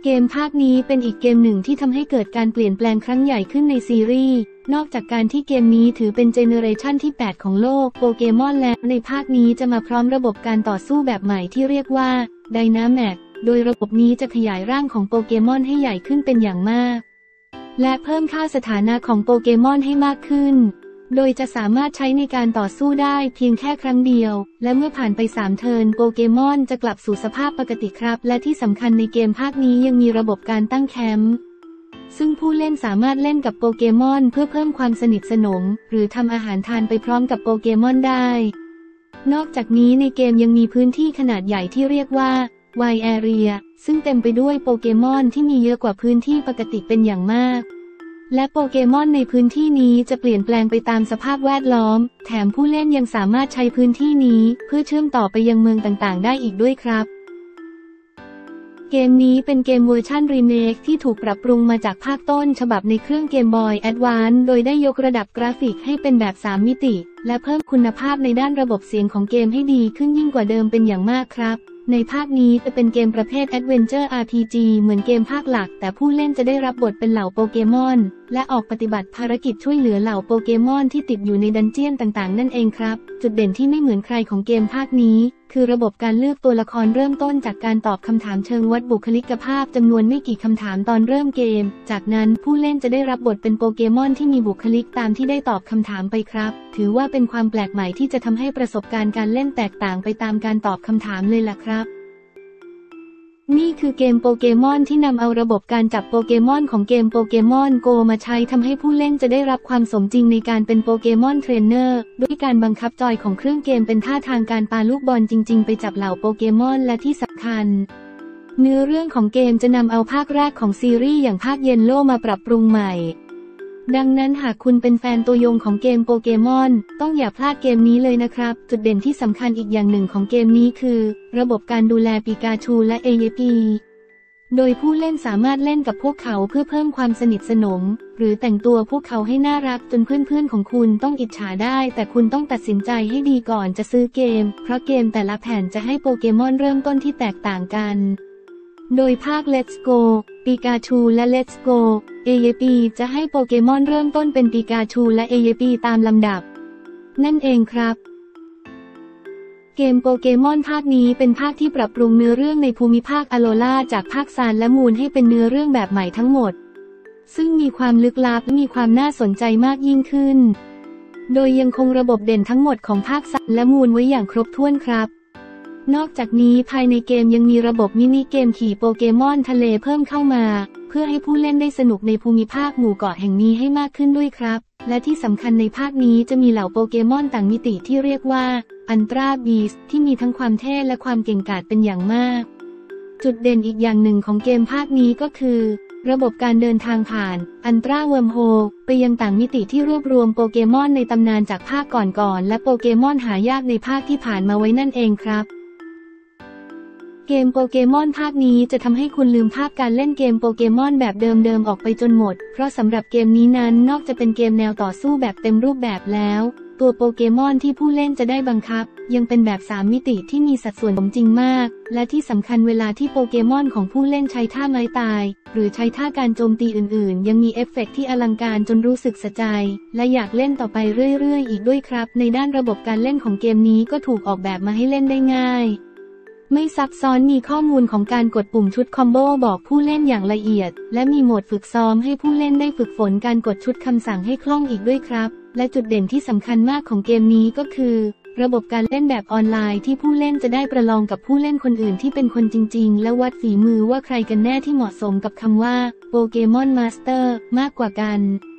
เกมภาคนี้เป็นอีกเกมหนึ่งที่ทำให้เกิดการเปลี่ยนแปลงครั้งใหญ่ขึ้นในซีรีส์นอกจากการที่เกมนี้ถือเป็นเจเนอเรชันที่ 8 ของโลกโปเกมอนแล้วในภาคนี้จะมาพร้อมระบบการต่อสู้แบบใหม่ที่เรียกว่า Dynamax โดยระบบนี้จะขยายร่างของโปเกมอนให้ใหญ่ขึ้นเป็นอย่างมากและเพิ่มค่าสถานะของโปเกมอนให้มากขึ้นโดยจะสามารถใช้ในการต่อสู้ได้เพียงแค่ครั้งเดียวและเมื่อผ่านไป3เทิร์นโปเกมอนจะกลับสู่สภาพปกติครับและที่สำคัญในเกมภาคนี้ยังมีระบบการตั้งแคมป์ซึ่งผู้เล่นสามารถเล่นกับโปเกมอนเพื่อเพิ่มความสนิทสนมหรือทำอาหารทานไปพร้อมกับโปเกมอนได้นอกจากนี้ในเกมยังมีพื้นที่ขนาดใหญ่ที่เรียกว่า Wide Area ซึ่งเต็มไปด้วยโปเกมอนที่มีเยอะกว่าพื้นที่ปกติเป็นอย่างมากและโปเกมอนในพื้นที่นี้จะเปลี่ยนแปลงไปตามสภาพแวดล้อมแถมผู้เล่นยังสามารถใช้พื้นที่นี้เพื่อเชื่อมต่อไปยังเมืองต่างๆได้อีกด้วยครับเกมนี้เป็นเกมเวอร์ชันรีเมคที่ถูกปรับปรุงมาจากภาคต้นฉบับในเครื่องเกมบอยแอดวานซ์โดยได้ยกระดับกราฟิกให้เป็นแบบ3มิติและเพิ่มคุณภาพในด้านระบบเสียงของเกมให้ดีขึ้นยิ่งกว่าเดิมเป็นอย่างมากครับในภาคนี้จะเป็นเกมประเภท Adventure RPG เหมือนเกมภาคหลักแต่ผู้เล่นจะได้รับบทเป็นเหล่าโปเกมอนและออกปฏิบัติภารกิจช่วยเหลือเหล่าโปเกมอนที่ติดอยู่ในดันเจี้ยนต่างๆนั่นเองครับจุดเด่นที่ไม่เหมือนใครของเกมภาคนี้คือระบบการเลือกตัวละครเริ่มต้นจากการตอบคำถามเชิงวัดบุคลิกภาพจำนวนไม่กี่คำถามตอนเริ่มเกมจากนั้นผู้เล่นจะได้รับบทเป็นโปเกมอนที่มีบุคลิกตามที่ได้ตอบคำถามไปครับถือว่าเป็นความแปลกใหม่ที่จะทำให้ประสบการณ์การเล่นแตกต่างไปตามการตอบคำถามเลยล่ะครับนี่คือเกมโปเกมอนที่นำเอาระบบการจับโปเกมอนของเกมโปเกมอนโกมาใช้ทำให้ผู้เล่นจะได้รับความสมจริงในการเป็นโปเกมอนเทรนเนอร์ด้วยการบังคับจอยของเครื่องเกมเป็นท่าทางการปาลูกบอลจริงๆไปจับเหล่าโปเกมอนและที่สำคัญเนื้อเรื่องของเกมจะนำเอาภาคแรกของซีรีส์อย่างภาคเยลโล่มาปรับปรุงใหม่ดังนั้นหากคุณเป็นแฟนตัวยงของเกมโปเกมอนต้องอย่าพลาดเกมนี้เลยนะครับจุดเด่นที่สำคัญอีกอย่างหนึ่งของเกมนี้คือระบบการดูแลปิกาชูและเอเยปีโดยผู้เล่นสามารถเล่นกับพวกเขาเพื่อเพิ่มความสนิทสนมหรือแต่งตัวพวกเขาให้น่ารักจนเพื่อนๆของคุณต้องอิจฉาได้แต่คุณต้องตัดสินใจให้ดีก่อนจะซื้อเกมเพราะเกมแต่ละแผ่นจะให้โปเกมอนเริ่มต้นที่แตกต่างกันโดยภาค Let's Go ปิกาชูและ Let's Go เอเยปีจะให้โปเกมอนเริ่มต้นเป็นปิกาชูและเอเยปีตามลำดับนั่นเองครับเกมโปเกมอนภาคนี้เป็นภาคที่ปรับปรุงเนื้อเรื่องในภูมิภาคอโลลาจากภาคซานและมูนให้เป็นเนื้อเรื่องแบบใหม่ทั้งหมดซึ่งมีความลึกลับและมีความน่าสนใจมากยิ่งขึ้นโดยยังคงระบบเด่นทั้งหมดของภาคซานและมูนไว้อย่างครบถ้วนครับนอกจากนี้ภายในเกมยังมีระบบมินิเกมขี่โปเกมอนทะเลเพิ่มเข้ามาเพื่อให้ผู้เล่นได้สนุกในภูมิภาคหมู่เกาะแห่งนี้ให้มากขึ้นด้วยครับและที่สำคัญในภาคนี้จะมีเหล่าโปเกมอนต่างมิติที่เรียกว่าอัลตร้าบีสที่มีทั้งความเท่และความเก่งกาจเป็นอย่างมากจุดเด่นอีกอย่างหนึ่งของเกมภาคนี้ก็คือระบบการเดินทางผ่านอัลตร้าเวิร์มโฮลไปยังต่างมิติที่รวบรวมโปเกมอนในตำนานจากภาคก่อนๆและโปเกมอนหายากในภาคที่ผ่านมาไว้นั่นเองครับเกมโปเกมอนภาคนี้จะทำให้คุณลืมภาพการเล่นเกมโปเกมอนแบบเดิมๆออกไปจนหมดเพราะสำหรับเกมนี้นั้นนอกจากเป็นเกมแนวต่อสู้แบบเต็มรูปแบบแล้วตัวโปเกมอนที่ผู้เล่นจะได้บังคับยังเป็นแบบ3มิติที่มีสัดส่วนสมจริงมากและที่สำคัญเวลาที่โปเกมอนของผู้เล่นใช้ท่าไม้ตายหรือใช้ท่าการโจมตีอื่นๆยังมีเอฟเฟกต์ที่อลังการจนรู้สึกสะใจและอยากเล่นต่อไปเรื่อยๆอีกด้วยครับในด้านระบบการเล่นของเกมนี้ก็ถูกออกแบบมาให้เล่นได้ง่ายไม่ซับซ้อนมีข้อมูลของการกดปุ่มชุดคอมโบบอกผู้เล่นอย่างละเอียดและมีโหมดฝึกซ้อมให้ผู้เล่นได้ฝึกฝนการกดชุดคำสั่งให้คล่องอีกด้วยครับและจุดเด่นที่สำคัญมากของเกมนี้ก็คือระบบการเล่นแบบออนไลน์ที่ผู้เล่นจะได้ประลองกับผู้เล่นคนอื่นที่เป็นคนจริงๆและวัดฝีมือว่าใครกันแน่ที่เหมาะสมกับคำว่าโปเกมอนมาสเตอร์มากกว่ากัน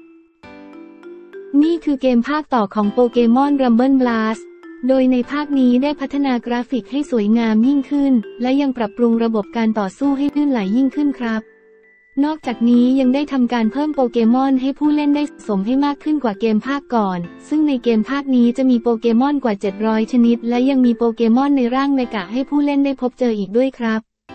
นี่คือเกมภาคต่อของโปเกมอนรัมเบิลบลัสโดยในภาคนี้ได้พัฒนากราฟิกให้สวยงามยิ่งขึ้นและยังปรับปรุงระบบการต่อสู้ให้ลื่นไหลยิ่งขึ้นครับนอกจากนี้ยังได้ทำการเพิ่มโปเกมอนให้ผู้เล่นได้สะสมให้มากขึ้นกว่าเกมภาคก่อนซึ่งในเกมภาคนี้จะมีโปเกมอนกว่า700ชนิดและยังมีโปเกมอนในร่างเมกะให้ผู้เล่นได้พบเจออีกด้วยครับจ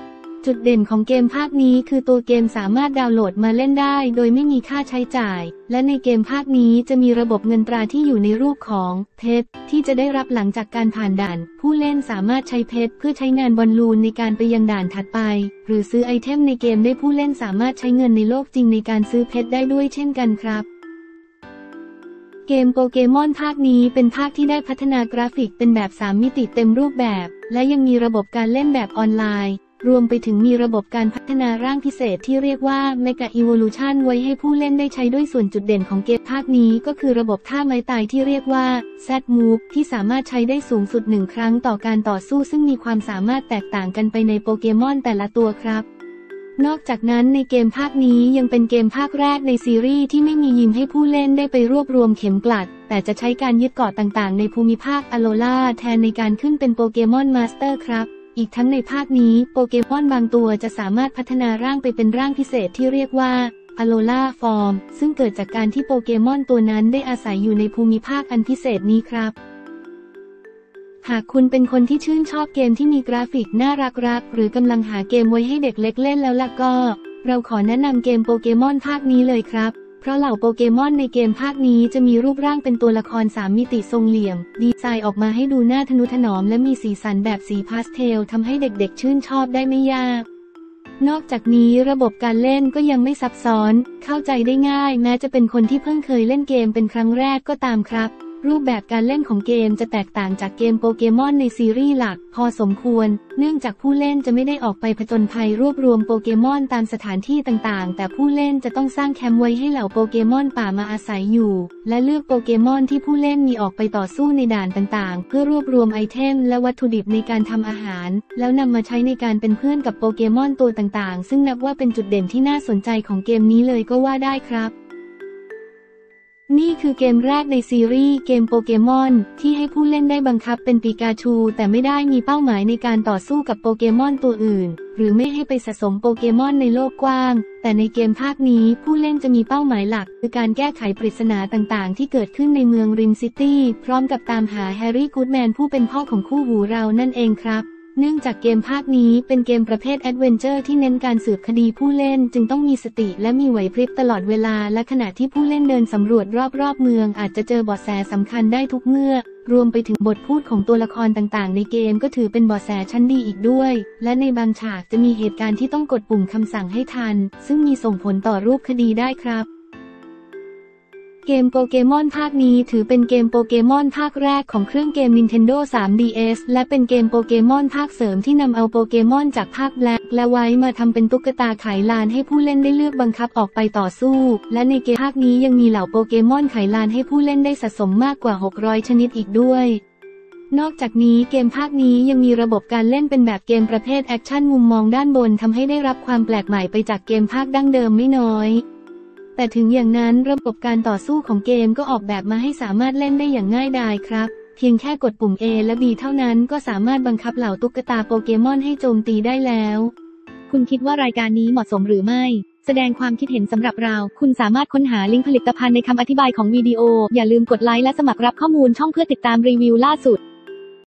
จุดเด่นของเกมภาคนี้คือตัวเกมสามารถดาวน์โหลดมาเล่นได้โดยไม่มีค่าใช้จ่ายและในเกมภาคนี้จะมีระบบเงินตราที่อยู่ในรูปของเพชรที่จะได้รับหลังจากการผ่านด่านผู้เล่นสามารถใช้เพชรเพื่อใช้งานบอลลูนในการไปยังด่านถัดไปหรือซื้อไอเทมในเกมได้ผู้เล่นสามารถใช้เงินในโลกจริงในการซื้อเพชรได้ด้วยเช่นกันครับเกมโปเกมอนภาคนี้เป็นภาคที่ได้พัฒนากราฟิกเป็นแบบ3มิติเต็มรูปแบบและยังมีระบบการเล่นแบบออนไลน์รวมไปถึงมีระบบการพัฒนาร่างพิเศษที่เรียกว่า Mega Evolution ไว้ให้ผู้เล่นได้ใช้ด้วยส่วนจุดเด่นของเกมภาคนี้ก็คือระบบท่าไม้ตายที่เรียกว่า Z-Move ที่สามารถใช้ได้สูงสุด1ครั้งต่อการต่อสู้ซึ่งมีความสามารถแตกต่างกันไปในโปเกมอนแต่ละตัวครับนอกจากนั้นในเกมภาคนี้ยังเป็นเกมภาคแรกในซีรีส์ที่ไม่มียิมให้ผู้เล่นได้ไปรวบรวมเข็มกลัดแต่จะใช้การยึดเกาะต่างๆในภูมิภาคอโลล่าแทนในการขึ้นเป็นโปเกมอนมาสเตอร์ครับอีกทั้งในภาคนี้โปเกมอนบางตัวจะสามารถพัฒนาร่างไปเป็นร่างพิเศษที่เรียกว่าอโลล่าฟอร์มซึ่งเกิดจากการที่โปเกมอนตัวนั้นได้อาศัยอยู่ในภูมิภาคอันพิเศษนี้ครับหากคุณเป็นคนที่ชื่นชอบเกมที่มีกราฟิกน่ารักหรือกำลังหาเกมไว้ให้เด็กเล็กเล่นแล้วล่ะก็เราขอแนะนำเกมโปเกมอนภาคนี้เลยครับเพราะเหล่าโปเกมอนในเกมภาคนี้จะมีรูปร่างเป็นตัวละคร3มิติทรงเหลี่ยมดีไซน์ออกมาให้ดูน่าทะนุถนอมและมีสีสันแบบสีพาสเทลทำให้เด็กๆชื่นชอบได้ไม่ยากนอกจากนี้ระบบการเล่นก็ยังไม่ซับซ้อนเข้าใจได้ง่ายแม้จะเป็นคนที่เพิ่งเคยเล่นเกมเป็นครั้งแรกก็ตามครับรูปแบบการเล่นของเกมจะแตกต่างจากเกมโปเกมอนในซีรีส์หลักพอสมควรเนื่องจากผู้เล่นจะไม่ได้ออกไปผจญภัยรวบรวมโปเกมอนตามสถานที่ต่างๆแต่ผู้เล่นจะต้องสร้างแคมป์ไว้ให้เหล่าโปเกมอนป่ามาอาศัยอยู่และเลือกโปเกมอนที่ผู้เล่นมีออกไปต่อสู้ในด่านต่างๆเพื่อรวบรวมไอเทมและวัตถุดิบในการทำอาหารแล้วนำมาใช้ในการเป็นเพื่อนกับโปเกมอนตัวต่างๆซึ่งนับว่าเป็นจุดเด่นที่น่าสนใจของเกมนี้เลยก็ว่าได้ครับนี่คือเกมแรกในซีรีส์เกมโปเกมอนที่ให้ผู้เล่นได้บังคับเป็นปิกาชูแต่ไม่ได้มีเป้าหมายในการต่อสู้กับโปเกมอนตัวอื่นหรือไม่ให้ไปสะสมโปเกมอนในโลกกว้างแต่ในเกมภาคนี้ผู้เล่นจะมีเป้าหมายหลักคือการแก้ไขปริศนาต่างๆที่เกิดขึ้นในเมืองริมซิตี้พร้อมกับตามหาแฮร์รี่กูดแมนผู้เป็นพ่อของคู่หูเรานั่นเองครับเนื่องจากเกมภาคนี้เป็นเกมประเภทแอดเวนเจอร์ที่เน้นการสืบคดีผู้เล่นจึงต้องมีสติและมีไหวพริบตลอดเวลาและขณะที่ผู้เล่นเดินสำรวจรอบๆเมืองอาจจะเจอเบาะแสสำคัญได้ทุกเมื่อรวมไปถึงบทพูดของตัวละครต่างๆในเกมก็ถือเป็นเบาะแสชั้นดีอีกด้วยและในบางฉากจะมีเหตุการณ์ที่ต้องกดปุ่มคำสั่งให้ทันซึ่งมีส่งผลต่อรูปคดีได้ครับเกมโปเกมอนภาคนี้ถือเป็นเกมโปเกมอนภาคแรกของเครื่องเกม Nintendo 3DS และเป็นเกมโปเกมอนภาคเสริมที่นำเอาโปเกมอนจากภาคแบล็คและไวท์มาทำเป็นตุ๊กตาไขลานให้ผู้เล่นได้เลือกบังคับออกไปต่อสู้และในเกมภาคนี้ยังมีเหล่าโปเกมอนไขลานให้ผู้เล่นได้สะสมมากกว่า600ชนิดอีกด้วยนอกจากนี้เกมภาคนี้ยังมีระบบการเล่นเป็นแบบเกมประเภทแอคชั่นมุมมองด้านบนทำให้ได้รับความแปลกใหม่ไปจากเกมภาคดั้งเดิมไม่น้อยแต่ถึงอย่างนั้นระบบการต่อสู้ของเกมก็ออกแบบมาให้สามารถเล่นได้อย่างง่ายดายครับเพียงแค่กดปุ่ม A และ B เท่านั้นก็สามารถบังคับเหล่าตุ๊กตาโปเกมอนให้โจมตีได้แล้วคุณคิดว่ารายการนี้เหมาะสมหรือไม่แสดงความคิดเห็นสำหรับเราคุณสามารถค้นหาลิงก์ผลิตภัณฑ์ในคำอธิบายของวิดีโออย่าลืมกดไลค์และสมัครรับข้อมูลช่องเพื่อติดตามรีวิวล่าสุด